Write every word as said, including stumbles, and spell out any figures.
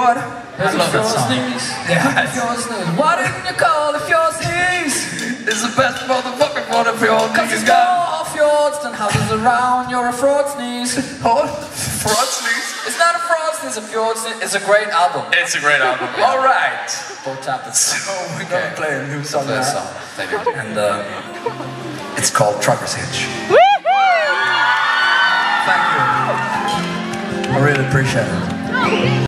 Fjord. I love that song. Yeah. Why didn't you call it Fjord sneeze? It's the best motherfucking one of Fjord Cause niggas it's got. more fjords than houses around. You're a fraud sneeze. What? Fraud sneeze? It's not a fraud sneeze, it's a fjord sneeze. It's a great album. It's a great album. Yeah. All right. Both tapped. So we're gonna play a new song now. Song. Thank you. And uh, it's called Trucker's Hitch. Thank you. I really appreciate it.